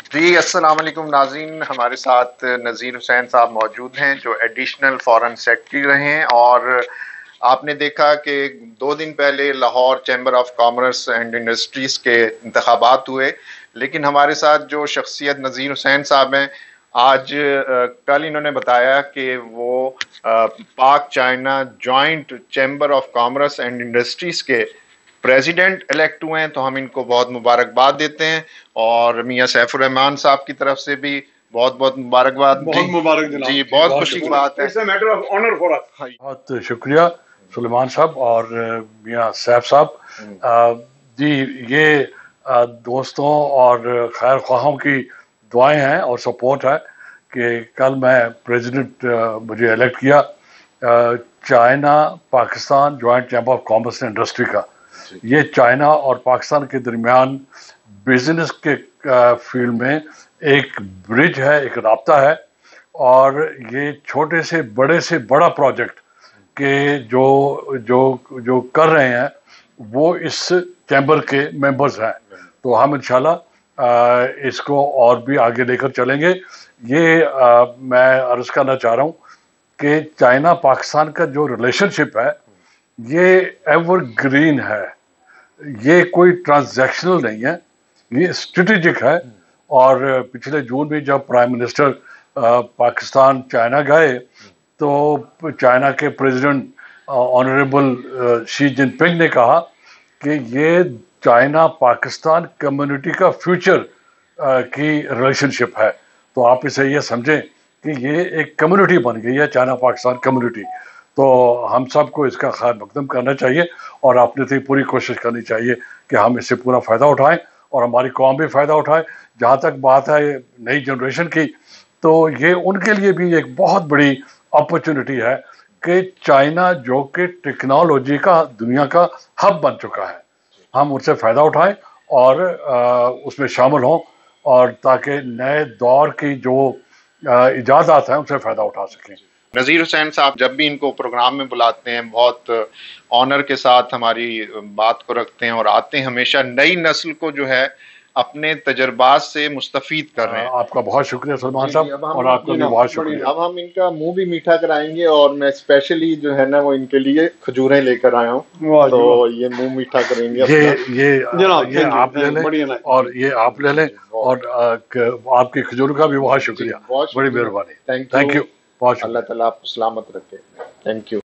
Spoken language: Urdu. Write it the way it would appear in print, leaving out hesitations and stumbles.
جی السلام علیکم ناظرین، ہمارے ساتھ نذیر حسین صاحب موجود ہیں جو ایڈیشنل فارن سیکرٹری رہے ہیں، اور آپ نے دیکھا کہ 2 دن پہلے Lahore chamber of commerce and industries کے انتخابات ہوئے، لیکن ہمارے ساتھ جو شخصیت نذیر حسین صاحب ہیں، آج کل انہوں نے بتایا کہ وہ Pak China joint chamber of commerce and industries کے پریزیڈنٹ الیکٹ ہوئے ہیں، تو ہم ان کو بہت مبارکباد دیتے ہیں، اور میاں سیف الرحمان صاحب کی طرف سے بھی بہت بہت مبارکباد۔ بہت مبارک جناب، جی بہت خوشی کی بات ہے، بہت شکریہ سلیمان صاحب اور میاں سیف صاحب۔ جی یہ دوستوں اور خیر خواہوں کی دعائیں ہیں اور سپورٹ ہے کہ کل میں پریزیڈنٹ مجھے الیکٹ کیا China Pakistan joint chamber of commerce and industry کا۔ یہ چائنا اور پاکستان کے درمیان بزنس کے فیلڈ میں ایک برج ہے، ایک رابطہ ہے، اور یہ چھوٹے سے بڑا پروجیکٹ کہ جو کر رہے ہیں وہ اس چیمبر کے ممبرز ہیں، تو ہم انشاءاللہ اس کو اور بھی آگے لے کر چلیں گے۔ یہ میں عرض کرنا چاہ رہا ہوں کہ چائنا پاکستان کا جو ریلیشن شپ ہے یہ ایور گرین ہے، یہ کوئی ٹرانزیکشنل نہیں ہے، یہ اسٹریٹجک ہے۔ اور پچھلے جون میں جب پرائم منسٹر پاکستان چائنا گئے تو چائنا کے پریزیڈنٹ آنریبل شی جن پنگ نے کہا کہ یہ چائنا پاکستان کمیونٹی کا فیوچر کی ریلیشن شپ ہے، تو آپ اسے یہ سمجھیں کہ یہ ایک کمیونٹی بن گئی ہے چائنا پاکستان کمیونٹی۔ تو ہم سب کو اس کا خیر مقدم کرنا چاہیے اور اپنے سے پوری کوشش کرنی چاہیے کہ ہم اس سے پورا فائدہ اٹھائیں اور ہماری قوم بھی فائدہ اٹھائے۔ جہاں تک بات ہے نئی جنریشن کی، تو یہ ان کے لیے بھی ایک بہت بڑی اپرچونٹی ہے کہ چائنا جو کہ ٹیکنالوجی کا دنیا کا ہب بن چکا ہے، ہم اس سے فائدہ اٹھائیں اور اس میں شامل ہوں، اور تاکہ نئے دور کی جو ایجادات ہیں ان سے فائدہ اٹھا سکیں۔ نذیر حسین صاحب جب بھی ان کو پروگرام میں بلاتے ہیں بہت آنر کے ساتھ ہماری بات کو رکھتے ہیں، اور آتے ہیں ہمیشہ نئی نسل کو جو ہے اپنے تجربات سے مستفید کر رہے ہیں۔ آپ کا بہت شکریہ سلمان صاحب، اور آپ کا بھی بہت شکریہ۔ اب ہم ان کا منہ بھی میٹھا کرائیں گے، اور میں اسپیشلی جو ہے نا وہ ان کے لیے کھجوریں لے کر آیا ہوں، تو یہ منہ میٹھا کریں گے۔ یہ آپ لے لیں اور یہ آپ لے لیں، اور آپ کی کھجور کا بھی بہت شکریہ، بڑی مہربانی، تھینک یو، بہت شکریہ۔ اللہ تعالیٰ آپ کو سلامت رکھے، تھینک یو۔